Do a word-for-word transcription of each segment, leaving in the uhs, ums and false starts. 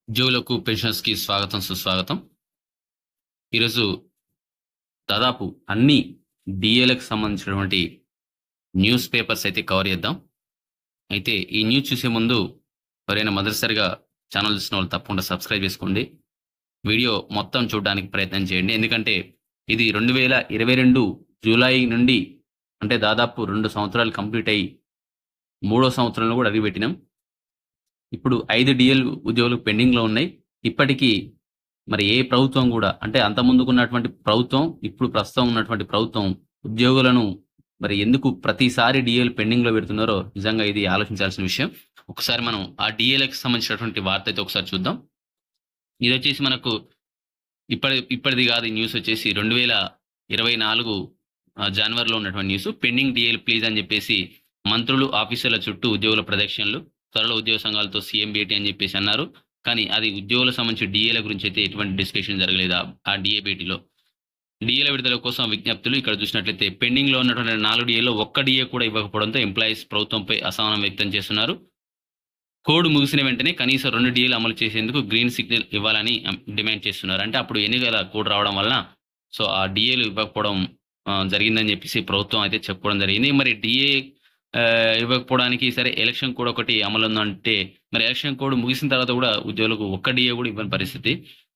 ఉద్యోగులకు పెన్షన్స్‌కి స్వాగతం, సుస్వాగతం. ఈరోజు దాదాపు అన్ని డీఏలకు సంబంధించినటువంటి న్యూస్ పేపర్స్ అయితే కవర్ చేద్దాం. అయితే ఈ న్యూస్ చూసే ముందు ఎవరైనా మొదటిసారిగా ఛానల్ చూసిన వాళ్ళు తప్పకుండా సబ్స్క్రైబ్ చేసుకోండి. వీడియో మొత్తం చూడడానికి ప్రయత్నం చేయండి. ఎందుకంటే ఇది రెండు వేల ఇరవై రెండు జూలై నుండి అంటే దాదాపు రెండు సంవత్సరాలు కంప్లీట్ అయ్యి మూడో సంవత్సరంలో కూడా అడుగుపెట్టినాం. ఇప్పుడు ఐదు డీఎల్ ఉద్యోగులు పెండింగ్‌లో ఉన్నాయి. ఇప్పటికీ మరి ఏ ప్రభుత్వం కూడా అంటే అంతకుముందుకున్నటువంటి ప్రభుత్వం, ఇప్పుడు ప్రస్తుతం ఉన్నటువంటి ప్రభుత్వం ఉద్యోగులను మరి ఎందుకు ప్రతిసారి డీఏలు పెండింగ్‌లో పెడుతున్నారో నిజంగా ఇది ఆలోచించాల్సిన విషయం. ఒకసారి మనం ఆ డీఏలకు సంబంధించినటువంటి వార్త అయితే ఒకసారి చూద్దాం. ఇదొచ్చేసి మనకు ఇప్పటి ఇప్పటిది కాదు. ఈ న్యూస్ వచ్చేసి రెండు వేల ఇరవై నాలుగు ఆహ్, జనవరిలో ఉన్నటువంటి న్యూస్. పెండింగ్ డీఏలు ప్లీజ్ అని చెప్పేసి మంత్రులు, ఆఫీసర్ల చుట్టూ ఉద్యోగుల ప్రదక్షిణలు. త్వరలో ఉద్యోగ సంఘాలతో సీఎం భేటీ అని చెప్పేసి అన్నారు. కానీ అది ఉద్యోగులకు సంబంధించి డీఏల గురించి అయితే ఎటువంటి డిస్కషన్ జరగలేదు ఆ ఆ డీఏ భేటీలో. డీఏల విడుదల కోసం విజ్ఞప్తులు ఇక్కడ చూసినట్లయితే పెండింగ్‌లో ఉన్నటువంటి నాలుగు డీఏల్లో ఒక్క డీఏ కూడా ఇవ్వకపోవడంతో ఎంప్లాయీస్ ప్రభుత్వంపై అసహనం వ్యక్తం చేస్తున్నారు. కోడ్ ముగిసిన వెంటనే కనీసం రెండు డీఏలు అమలు చేసేందుకు గ్రీన్ సిగ్నల్ ఇవ్వాలని అం డిమాండ్ చేస్తున్నారు. అంటే అప్పుడు ఎన్నికల కోడ్ రావడం వలన సో, ఆ డీఏలు ఇవ్వకపోవడం ఆహ్, జరిగిందని చెప్పేసి ప్రభుత్వం అయితే చెప్పుకోవడం జరిగింది. మరి డీఏ ఆహ్, ఇవ్వకపోవడానికి సరే ఎలక్షన్ కోడ్ ఒకటి అమలుందంటే మరి ఎలక్షన్ కోడ్ ముగిసిన తర్వాత కూడా ఉద్యోగులకు ఒక్క డీఏ కూడా ఇవ్వని పరిస్థితి.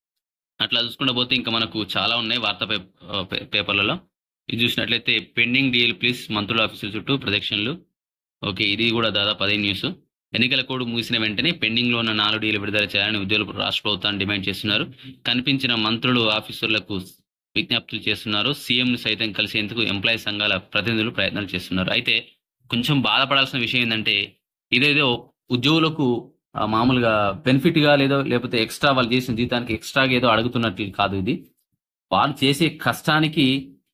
అట్లా చూసుకుంటూ పోతే ఇంకా మనకు చాలా ఉన్నాయి వార్తా పే ఆహ్, పే పేపర్‌లలో. ఇది చూసినట్లయితే పెండింగ్ డీఎల్ ప్లీజ్ మంత్రుల ఆఫీసుల చుట్టూ ప్రదక్షిణలు. ఓకే. ఇది కూడా దాదాపు అదే న్యూసు. ఎన్నికల కోడ్ ముగిసిన వెంటనే పెండింగ్‌లో ఉన్న నాలుగు డీఏలు విడుదల చేయాలని ఉద్యోగులు రాష్ట్ర ప్రభుత్వాన్ని డిమాండ్ చేస్తున్నారు. కనిపించిన మంత్రులు, ఆఫీసర్లకు విజ్ఞప్తులు చేస్తున్నారు. సీఎంని సైతం కలిసేందుకు ఎంప్లాయీ సంఘాల ప్రతినిధులు ప్రయత్నాలు చేస్తున్నారు. అయితే కొంచెం బాధపడాల్సిన విషయం ఏందంటే ఇదేదో ఉద్యోగులకు ఆహ్, మామూలుగా బెనిఫిట్‌గా లేదో లేకపోతే ఎక్స్‌ట్రా వాళ్ళు చేసిన జీతానికి ఎక్స్‌ట్రాగా ఏదో అడుగుతున్నట్లు కాదు ఇది. వాళ్ళు చేసే కష్టానికి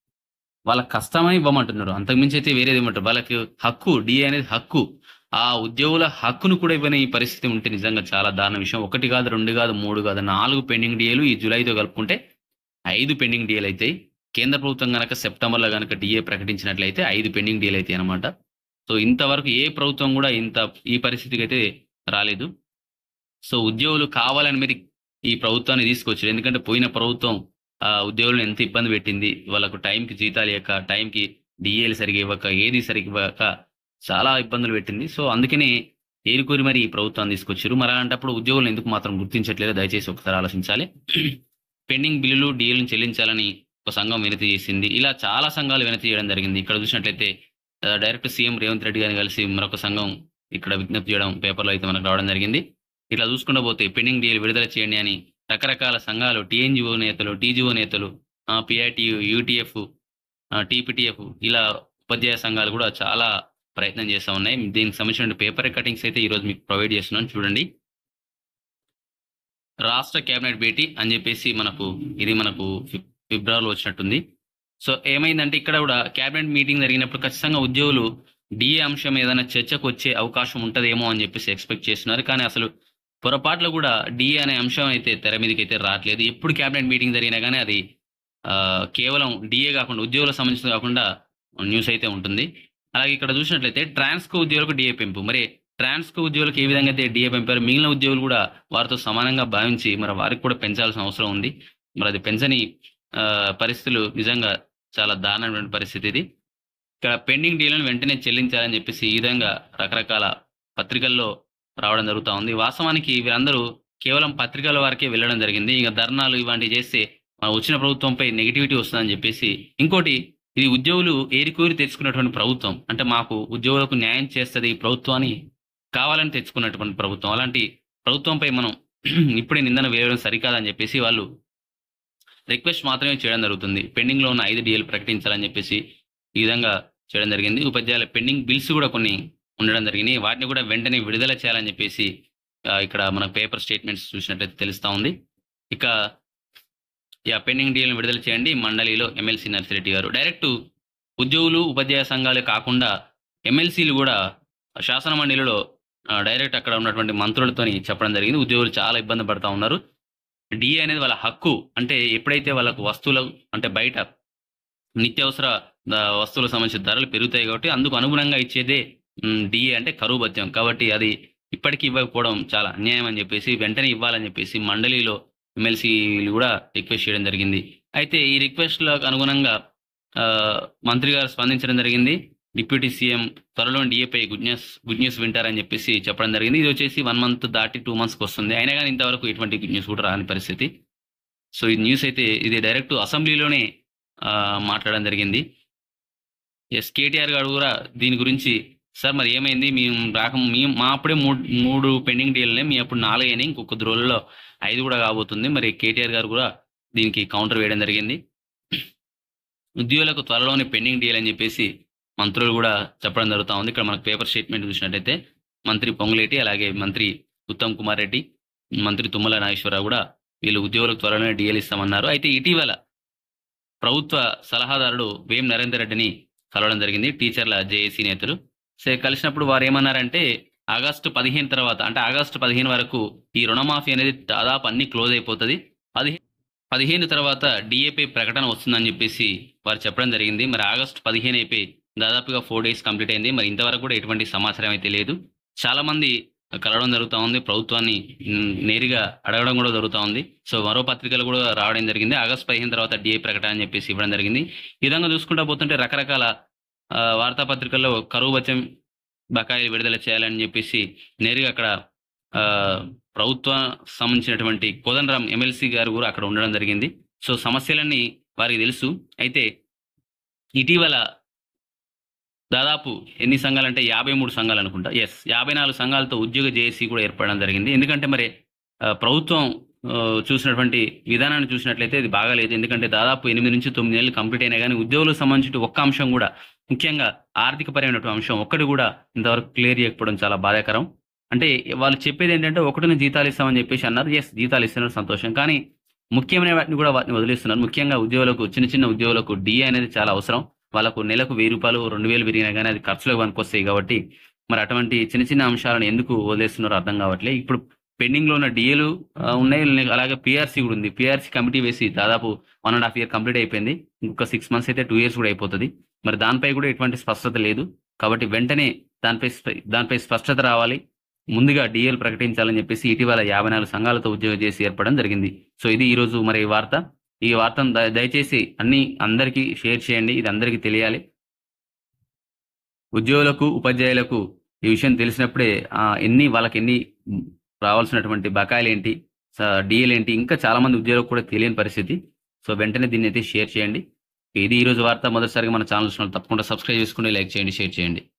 వాళ్ళ కష్టమని ఇవ్వమంటున్నారు. అంతకుమించి అయితే వేరేది ఇవ్వమంటారు. వాళ్ళకి హక్కు డీఏ అనేది హక్కు. ఆ ఉద్యోగుల హక్కును కూడా ఇవ్వని ఈ పరిస్థితి ఉంటే నిజంగా చాలా దారుణ విషయం. ఒకటి కాదు, రెండు కాదు, మూడు కాదు, నాలుగు పెండింగ్ డీఏలు ఈ జులైతో కలుపుకుంటే ఐదు పెండింగ్ డీఏలు అయితాయి. కేంద్ర ప్రభుత్వం గనక సెప్టెంబర్‌లో గనక డీఏ ప్రకటించినట్లయితే ఐదు పెండింగ్ డీఏలు అయితాయి అన్నమాట. సో, ఇంతవరకు ఏ ప్రభుత్వం కూడా ఇంత ఈ పరిస్థితికైతే రాలేదు. సో, ఉద్యోగులు కావాలని మరి ఈ ప్రభుత్వాన్ని తీసుకొచ్చారు. ఎందుకంటే పోయిన ప్రభుత్వం ఆహ్, ఉద్యోగులను ఎంత ఇబ్బంది పెట్టింది. వాళ్ళకు టైంకి జీతాలు ఇయ్యక, టైంకి డీఏలు సరిగ్గా ఇవ్వక, ఏది సరిగ్గా ఇవ్వక చాలా ఇబ్బందులు పెట్టింది. సో, అందుకనే ఏరికోరి మరి ఈ ప్రభుత్వాన్ని తీసుకొచ్చిర్రు. మరి అలాంటప్పుడు ఉద్యోగులను ఎందుకు మాత్రం గుర్తించట్లేదో దయచేసి ఒకసారి ఆలోచించాలి. పెండింగ్ బిల్లులు, డీఏలను చెల్లించాలని ఒక సంఘం వినతి చేసింది. ఇలా చాలా సంఘాలు వినతి చేయడం జరిగింది. ఇక్కడ చూసినట్లయితే ఆహ్, డైరెక్ట్ సీఎం రేవంత్ రెడ్డి గారిని కలిసి మరొక సంఘం ఇక్కడ విజ్ఞప్తి చేయడం పేపర్‌లో అయితే మనకు రావడం జరిగింది. ఇట్లా చూసుకుంటూ పోతే పెండింగ్ డీఏలు విడుదల చేయండి అని రకరకాల సంఘాలు, టీఎన్‌జీఓ నేతలు, టీజీఓ నేతలు, ఆహ్, పీఐటీయూ, యూటీఎఫ్, ఆహ్, టీపీటీఎఫ్ ఇలా ఉపాధ్యాయ సంఘాలు కూడా చాలా ప్రయత్నం చేస్తా ఉన్నాయి. దీనికి సంబంధించిన పేపర్ కటింగ్స్ అయితే ఈరోజు మీకు ప్రొవైడ్ చేస్తున్నాను చూడండి. రాష్ట్ర కేబినెట్ భేటీ అని చెప్పేసి మనకు ఇది మనకు ఫిబ్ ఫిబ్రవరిలో వచ్చినట్టుంది. సో, ఏమైందంటే ఇక్కడ కూడా కేబినెట్ మీటింగ్ జరిగినప్పుడు ఖచ్చితంగా ఉద్యోగులు డీఏ అంశం ఏదైనా చర్చకు వచ్చే అవకాశం ఉంటదేమో అని చెప్పేసి ఎక్స్‌పెక్ట్ చేస్తున్నారు. కానీ అసలు పొరపాటులో కూడా డీఏ అనే అంశం అయితే తెర మీదకైతే రావట్లేదు. ఎప్పుడు కేబినెట్ మీటింగ్ జరిగినా గానీ అది ఆహ్, కేవలం డీఏ కాకుండా ఉద్యోగులకు సంబంధించింది కాకుండా న్యూస్ అయితే ఉంటుంది. అలాగే ఇక్కడ చూసినట్లయితే ట్రాన్స్‌కో ఉద్యోగులకు డీఏ పెంపు. మరి ట్రాన్స్‌కో ఉద్యోగులకు ఏ విధంగా అయితే డీఏ పెంపారో మిగిలిన ఉద్యోగులు కూడా వారితో సమానంగా భావించి మరి వారికి కూడా పెంచాల్సిన అవసరం ఉంది. మరి అది పెంచని ఆహ్, పరిస్థితులు నిజంగా చాలా దారుణమైన పరిస్థితి ఇది. ఇక్కడ పెండింగ్ డీలను వెంటనే చెల్లించాలని చెప్పేసి ఈ విధంగా రకరకాల పత్రికల్లో రావడం జరుగుతా ఉంది. వాస్తవానికి వీరందరూ కేవలం పత్రికల వరకే వెళ్ళడం జరిగింది. ఇక ధర్నాలు ఇలాంటివి చేస్తే ఆహ్, వచ్చిన ప్రభుత్వంపై నెగటివిటీ వస్తదని చెప్పేసి ఇంకోటి ఇది ఉద్యోగులు ఏరికోరి తెచ్చుకున్నటువంటి ప్రభుత్వం. అంటే మాకు ఉద్యోగులకు న్యాయం చేస్తది ఈ ప్రభుత్వం అని కావాలని తెచ్చుకున్నటువంటి ప్రభుత్వం. అలాంటి ప్రభుత్వంపై మనం ఇప్పుడే నిందన వేయడం సరికాదని చెప్పేసి వాళ్ళు రిక్వెస్ట్ మాత్రమే చేయడం జరుగుతుంది. పెండింగ్‌లో ఉన్న ఐదు డీఏలు ప్రకటించాలని చెప్పేసి ఈ విధంగా చేయడం జరిగింది. ఉపాధ్యాయుల పెండింగ్ బిల్స్ కూడా కొన్ని ఉండడం జరిగినాయి. వాటిని కూడా వెంటనే విడుదల చేయాలని చెప్పేసి ఆహ్, ఇక్కడ మన పేపర్ స్టేట్మెంట్స్ చూసినట్లయితే తెలుస్తా ఉంది. ఇక యాహ్! పెండింగ్ డీఎల్‌ని విడుదల చేయండి మండలిలో ఎమ్మెల్సీ నర్సిరెడ్డి గారు. డైరెక్ట్ ఉద్యోగులు, ఉపాధ్యాయ సంఘాలే కాకుండా ఎమ్మెల్సీలు కూడా శాసన మండలిలో ఆహ్, డైరెక్ట్ అక్కడ ఉన్నటువంటి మంత్రులతోని చెప్పడం జరిగింది. ఉద్యోగులు చాలా ఇబ్బంది పడతా ఉన్నారు. డీఏ అనేది వాళ్ళ హక్కు. అంటే ఎప్పుడైతే వాళ్ళకు వస్తువులు అంటే బయట నిత్యావసర ఆహ్, వస్తువులకు సంబంధించిన ధరలు పెరుగుతాయి కాబట్టి అందుకు అనుగుణంగా ఇచ్చేదే హ్మ్. డీఏ అంటే కరువు భత్యం. కాబట్టి అది ఇప్పటికీ ఇవ్వకపోవడం చాలా అన్యాయం అని చెప్పేసి వెంటనే ఇవ్వాలని చెప్పేసి మండలిలో ఎమ్మెల్సీలు కూడా రిక్వెస్ట్ చేయడం జరిగింది. అయితే ఈ రిక్వెస్ట్‌లకు అనుగుణంగా ఆహ్, మంత్రి గారు స్పందించడం జరిగింది. డిప్యూటీ సీఎం త్వరలో డీఏపై గుడ్ న్యూస్ గుడ్ న్యూస్ వింటారని చెప్పేసి చెప్పడం జరిగింది. ఇది వచ్చేసి ఒక మంత్ దాటి రెండు మంత్స్‌కి వస్తుంది. అయినా గాని ఇంతవరకు ఎటువంటి గుడ్ న్యూస్ కూడా రాని పరిస్థితి. సో, ఈ న్యూస్ అయితే ఇది డైరెక్ట్ అసెంబ్లీలోనే ఆహ్, మాట్లాడడం జరిగింది. యెస్. కేటీఆర్ గారు కూడా దీని గురించి సార్ మరి ఏమైంది? మేము రాక మేము మా అప్పుడే మూడు మూడు పెండింగ్ డీల్‌లున్నాయి. మీ అప్పుడు నాలుగు అయినాయి. ఇంకో కొద్ది రోజుల్లో ఐదు కూడా కాబోతుంది. మరి కేటీఆర్ గారు కూడా దీనికి కౌంటర్ వేయడం జరిగింది. ఉద్యోగులకు త్వరలోనే పెండింగ్ డీల్ అని చెప్పేసి మంత్రులు కూడా చెప్పడం జరుగుతా ఉంది. ఇక్కడ మనకు పేపర్ స్టేట్మెంట్ చూసినట్టయితే మంత్రి పొంగులేటి, అలాగే మంత్రి ఉత్తమ్ కుమార్ రెడ్డి, మంత్రి తుమ్మల నాగేశ్వరరావు కూడా వీళ్ళు ఉద్యోగులకు త్వరలోనే డీఎల్ ఇస్తామన్నారు. అయితే ఇటీవల ప్రభుత్వ సలహాదారుడు వేం నరేందర్ రెడ్డిని కలవడం జరిగింది టీచర్ల జేఏసీ నేతలు. సో, కలిసినప్పుడు వారు ఏమన్నారంటే ఆగస్టు పదిహేను తర్వాత అంటే ఆగస్టు పదిహేను వరకు ఈ రుణమాఫీ అనేది దాదాపు అన్ని క్లోజ్ అయిపోతది. పదిహే పదిహేను తర్వాత డీఏపై ప్రకటన వస్తుందని చెప్పేసి వారు చెప్పడం జరిగింది. మరి ఆగస్టు పదిహేను అయిపోయి దాదాపుగా నాలుగు డేస్ కంప్లీట్ అయింది. మరి ఇంతవరకు కూడా ఎటువంటి సమాచారం అయితే లేదు. చాలా మంది కలవడం జరుగుతా ఉంది. ప్రభుత్వాన్ని హ్మ్, నేరుగా అడగడం కూడా జరుగుతా ఉంది. సో, మరో పత్రికలు కూడా రావడం జరిగింది. ఆగస్టు పదిహేను తర్వాత డీఏ ప్రకటన అని చెప్పేసి ఇవ్వడం జరిగింది. ఈ విధంగా చూసుకుంటా పోతుంటే రకరకాల ఆహ్, వార్తాపత్రికల్లో కరువు భత్యం బకాయిలు విడుదల చేయాలని చెప్పేసి నేరుగా అక్కడ ఆహ్, ప్రభుత్వం సంబంధించినటువంటి కోదండరాం ఎమ్మెల్సీ గారు కూడా అక్కడ ఉండడం జరిగింది. సో, సమస్యలన్నీ వారికి తెలుసు. అయితే ఇటీవల దాదాపు ఎన్ని సంఘాలంటే యాభై మూడు సంఘాలనుకుంటా. యెస్. యాభై నాలుగు సంఘాలతో ఉద్యోగ జేఏసీ కూడా ఏర్పడడం జరిగింది. ఎందుకంటే మరి ఆహ్, ప్రభుత్వం ఆహ్, చూసినటువంటి విధానాన్ని చూసినట్లయితే ఇది బాగాలేదు. ఎందుకంటే దాదాపు ఎనిమిది నుంచి తొమ్మిది నెలలు కంప్లీట్ అయినా గాని ఉద్యోగులకు సంబంధించి ఒక్క అంశం కూడా ముఖ్యంగా ఆర్థికపరమైనటువంటి అంశం ఒక్కటి కూడా ఇంతవరకు క్లియర్ చేయకపోవడం చాలా బాధాకరం. అంటే వాళ్ళు చెప్పేదేంటంటే ఒకటిన జీతాలు ఇస్తామని చెప్పేసి అన్నారు. యెస్. జీతాలు ఇస్తున్నారు సంతోషం. కానీ ముఖ్యమైన వాటిని కూడా వాటిని వదిలేస్తున్నారు. ముఖ్యంగా ఉద్యోగులకు చిన్న చిన్న ఉద్యోగులకు డీఏ అనేది చాలా అవసరం. వాళ్ళకు నెలకు రూ. వెయ్యి, రెండు వేలు పెరిగినా గాని అది ఖర్చులకు పనికొస్తాయి కాబట్టి మరి అటువంటి చిన్న చిన్న అంశాలను ఎందుకు వదిలేస్తున్నారో అర్థం కావట్లే. ఇప్పుడు పెండింగ్‌లో ఉన్న డీఏలు ఆహ్, ఉన్నాయి. అలాగే పీఆర్సీ కూడా ఉంది. పీఆర్సీ కమిటీ వేసి దాదాపు ఒకటి ½ ఇయర్ కంప్లీట్ అయిపోయింది. ఇంకొక ఆరు మంత్స్ అయితే రెండు ఇయర్స్ కూడా అయిపోతది. మరి దానిపై కూడా ఎటువంటి స్పష్టత లేదు. కాబట్టి వెంటనే దానిపై స్ప దానిపై స్పష్టత రావాలి. ముందుగా డీఏలు ప్రకటించాలని చెప్పేసి ఇటీవల యాభై నాలుగు సంఘాలతో ఉద్యోగం చేసి ఏర్పడడం జరిగింది. సో, ఇది ఈరోజు మరి ఈ వార్త. ఈ వార్తను ద దయచేసి అన్ని అందరికీ షేర్ చేయండి. ఇది అందరికీ తెలియాలి. ఉద్యోగులకు, ఉపాధ్యాయులకు ఈ విషయం తెలిసినప్పుడే ఆహ్, ఎన్ని వాళ్ళకెన్ని హ్మ్, రావాల్సినటువంటి బకాయిలేంటి, స డీఏలేంటి ఇంకా చాలా మంది ఉద్యోగులకు కూడా తెలియని పరిస్థితి. సో, వెంటనే దీన్నైతే షేర్ చేయండి. ఇది ఈరోజు వార్త. మొదటిసారిగా మన ఛానల్ చూసిన వాళ్ళు తప్పకుండా సబ్స్క్రైబ్ చేసుకోండి, లైక్ చేయండి, షేర్ చేయండి.